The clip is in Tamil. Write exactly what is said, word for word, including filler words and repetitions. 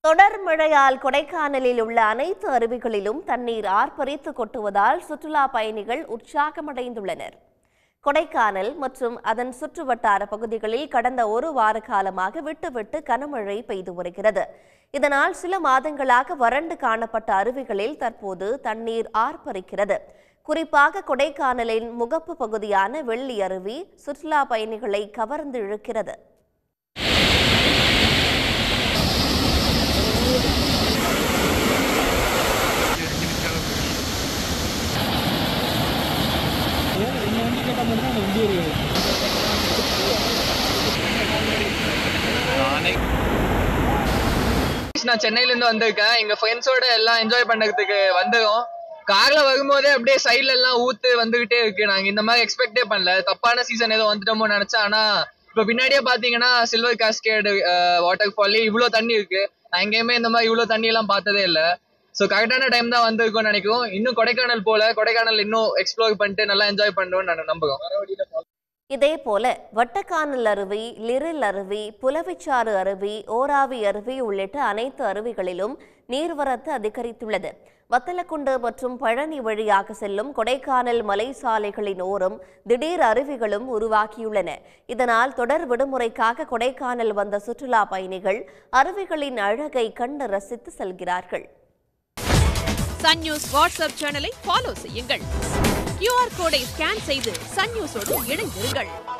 தொடர் மழையால் கொடைக்கானலில் உள்ள அனைத்து அருவிகளிலும் தண்ணீர் ஆர்ப்பரித்து கொட்டுவதால் சுற்றுலா பயணிகள் உற்சாகமடைந்துள்ளனர். கொடைக்கானல் மற்றும் அதன் சுற்றுவட்டார பகுதிகளில் கடந்த ஒரு வார காலமாக விட்டுவிட்டு கனமழை பெய்து வருகிறது. இதனால் சில மாதங்களாக வறண்டு காணப்பட்ட அருவிகளில் தற்போது தண்ணீர் ஆர்ப்பரிக்கிறது. குறிப்பாக கொடைக்கானலின் முகப்பு பகுதியான வெள்ளி அருவி சுற்றுலா பயணிகளை கவர்ந்து இழுக்கிறது. நான் சென்னையில இருந்து வந்திருக்கேன். எங்க ஃப்ரெண்ட்ஸோட எல்லாம் என்ஜாய் பண்ணதுக்கு வந்தோம். கார்ல வரும்போதே அப்படியே சைட்ல எல்லாம் ஊத்து வந்துகிட்டே இருக்கு. நாங்க இந்த மாதிரி எக்ஸ்பெக்டே பண்ணல. தப்பான சீசன் ஏதோ வந்துட்டோமோ நினைச்சேன். ஆனா இப்ப பின்னாடியே பாத்தீங்கன்னா சில்வர் காஸ்கேட் வாட்டர் ஃபால் இவ்வளவு தண்ணி இருக்கு. நான் எங்கேயுமே இந்த மாதிரி இவ்வளவு தண்ணி எல்லாம் பார்த்ததே இல்லை. ஸோ கரெக்டான டைம் தான் வந்திருக்கும்னு நினைக்கிறோம். இன்னும் கொடைக்கானல் போல கொடைக்கானல் இன்னும் எக்ஸ்ப்ளோர் பண்ணிட்டு நல்லா என்ஜாய் பண்ணணும்னு நான் நம்புறோம். இதேபோல வட்டக்கானல் அருவி, லிரில் அருவி, புலவிச்சாறு அருவி, ஓராவி அருவி உள்ளிட்ட அனைத்து அருவிகளிலும் நீர்வரத்து அதிகரித்துள்ளது. வத்தலக்குண்டு மற்றும் பழனி வழியாக செல்லும் கொடைக்கானல் மலை சாலைகளின் ஓரம் திடீர் அருவிகளும் உருவாகியுள்ளன. இதனால் தொடர் விடுமுறைக்காக கொடைக்கானல் வந்த சுற்றுலா பயணிகள் அருவிகளின் அழகை கண்டு ரசித்து செல்கிறார்கள். சன் நியூஸ் வாட்ஸ்அப் சேனலை ஃபாலோ செய்யுங்கள். கியூஆர் கோடை ஸ்கேன் செய்து சன் நியூஸோடு இணைந்திருங்கள்.